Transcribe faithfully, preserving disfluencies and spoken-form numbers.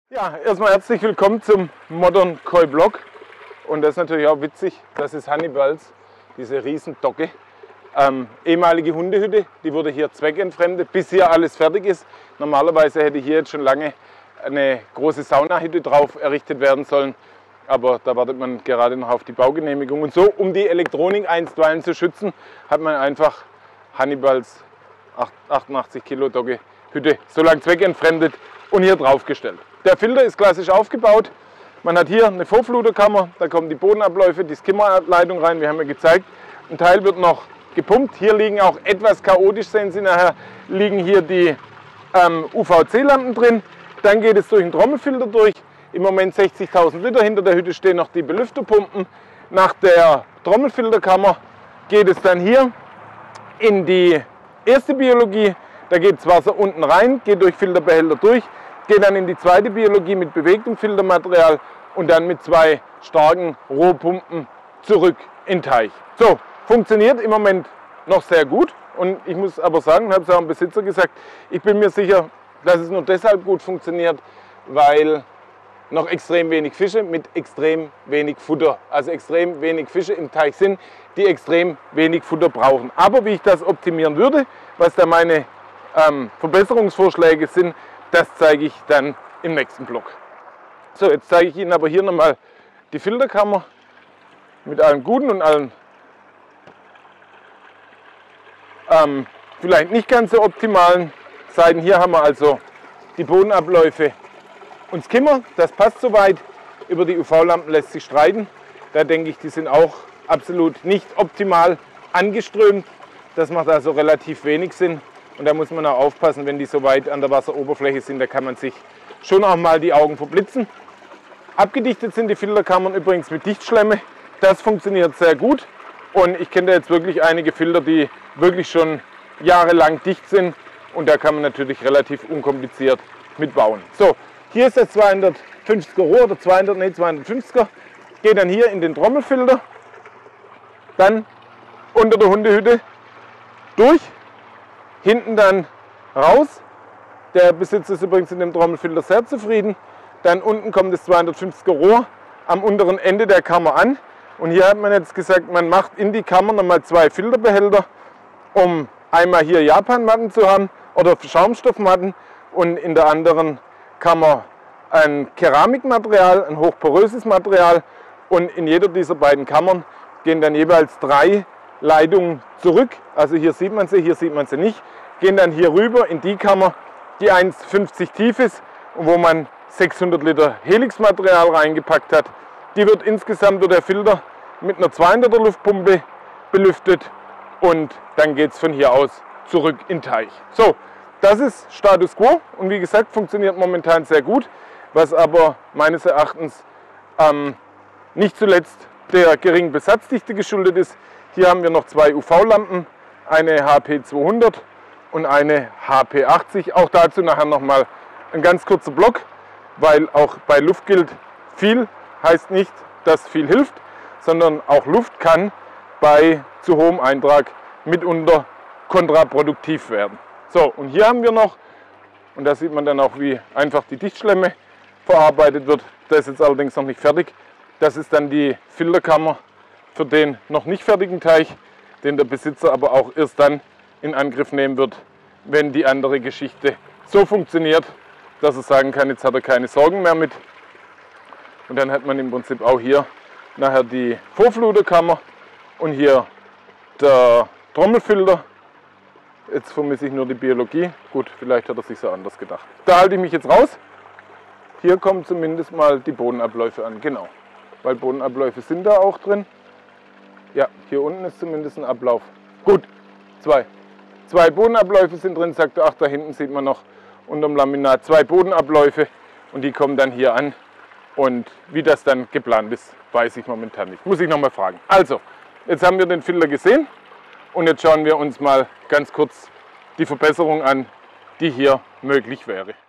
Ja, erstmal herzlich willkommen zum Modern Koi Blog. Und das ist natürlich auch witzig, das ist Hannibals, diese Riesendogge. Ähm, ehemalige Hundehütte, die wurde hier zweckentfremdet, bis hier alles fertig ist. Normalerweise hätte hier jetzt schon lange eine große Saunahütte drauf errichtet werden sollen. Aber da wartet man gerade noch auf die Baugenehmigung. Und so, um die Elektronik einstweilen zu schützen, hat man einfach Hannibals achtundachtzig Kilo Dogge Hütte so lange zweckentfremdet und hier draufgestellt. Der Filter ist klassisch aufgebaut. Man hat hier eine Vorfluterkammer, da kommen die Bodenabläufe, die Skimmerleitung rein, wir haben ja gezeigt. Ein Teil wird noch gepumpt. Hier liegen auch etwas chaotisch, sehen Sie nachher, liegen hier die ähm, U V C-Lampen drin. Dann geht es durch den Trommelfilter durch. Im Moment sechzigtausend Liter, hinter der Hütte stehen noch die Belüfterpumpen. Nach der Trommelfilterkammer geht es dann hier in die erste Biologie. Da geht das Wasser unten rein, geht durch Filterbehälter durch, geht dann in die zweite Biologie mit bewegtem Filtermaterial und dann mit zwei starken Rohpumpen zurück in den Teich. So, funktioniert im Moment noch sehr gut und ich muss aber sagen, habe es auch dem Besitzer gesagt, ich bin mir sicher, dass es nur deshalb gut funktioniert, weil noch extrem wenig Fische mit extrem wenig Futter, also extrem wenig Fische im Teich sind, die extrem wenig Futter brauchen. Aber wie ich das optimieren würde, was da meine ähm, Verbesserungsvorschläge sind, das zeige ich dann im nächsten Blog. So, jetzt zeige ich Ihnen aber hier nochmal die Filterkammer mit allem Guten und allem ähm, vielleicht nicht ganz so optimalen Seiten. Hier haben wir also die Bodenabläufe und Skimmer, das passt soweit. Über die U V-Lampen lässt sich streiten. Da denke ich, die sind auch absolut nicht optimal angeströmt. Das macht also relativ wenig Sinn. Und da muss man auch aufpassen, wenn die so weit an der Wasseroberfläche sind, da kann man sich schon auch mal die Augen verblitzen. Abgedichtet sind die Filterkammern übrigens mit Dichtschlemme. Das funktioniert sehr gut. Und ich kenne da jetzt wirklich einige Filter, die wirklich schon jahrelang dicht sind. Und da kann man natürlich relativ unkompliziert mitbauen. So, hier ist das zweihundertfünfziger Rohr, oder zweihundert, nee, zweihundertfünfziger. Geht dann hier in den Trommelfilter, dann unter der Hundehütte durch, hinten dann raus. Der Besitzer ist übrigens in dem Trommelfilter sehr zufrieden. Dann unten kommt das zweihundertfünfziger Rohr am unteren Ende der Kammer an. Und hier hat man jetzt gesagt, man macht in die Kammer nochmal zwei Filterbehälter, um einmal hier Japanmatten zu haben oder Schaumstoffmatten und in der anderen Kammer ein Keramikmaterial, ein hochporöses Material. Und in jeder dieser beiden Kammern gehen dann jeweils drei Leitungen zurück. Also hier sieht man sie, hier sieht man sie nicht. Gehen dann hier rüber in die Kammer, die eins Komma fünfzig tief ist und wo man sechshundert Liter Helixmaterial reingepackt hat. Die wird insgesamt durch der Filter mit einer zweihunderter Luftpumpe belüftet und dann geht es von hier aus zurück in den Teich. So, das ist Status Quo und wie gesagt, funktioniert momentan sehr gut, was aber meines Erachtens ähm, nicht zuletzt der geringen Besatzdichte geschuldet ist. Hier haben wir noch zwei U V-Lampen, eine H P zweihundert und eine H P achtzig. Auch dazu nachher nochmal ein ganz kurzer Block, weil auch bei Luft gilt, viel heißt nicht, dass viel hilft, sondern auch Luft kann bei zu hohem Eintrag mitunter kontraproduktiv werden. So, und hier haben wir noch, und da sieht man dann auch, wie einfach die Dichtschlemme verarbeitet wird. Das ist jetzt allerdings noch nicht fertig. Das ist dann die Filterkammer für den noch nicht fertigen Teich, den der Besitzer aber auch erst dann in Angriff nehmen wird, wenn die andere Geschichte so funktioniert, dass er sagen kann, jetzt hat er keine Sorgen mehr mit. Und dann hat man im Prinzip auch hier nachher die Vorfluterkammer und hier der Trommelfilter. Jetzt vermisse ich nur die Biologie. Gut, vielleicht hat er sich so anders gedacht. Da halte ich mich jetzt raus. Hier kommen zumindest mal die Bodenabläufe an. Genau, weil Bodenabläufe sind da auch drin. Ja, hier unten ist zumindest ein Ablauf. Gut, zwei. Zwei Bodenabläufe sind drin, sagt er. Ach, da hinten sieht man noch unterm Laminat zwei Bodenabläufe und die kommen dann hier an. Und wie das dann geplant ist, weiß ich momentan nicht. Muss ich nochmal fragen. Also, jetzt haben wir den Filter gesehen und jetzt schauen wir uns mal ganz kurz die Verbesserung an, die hier möglich wäre.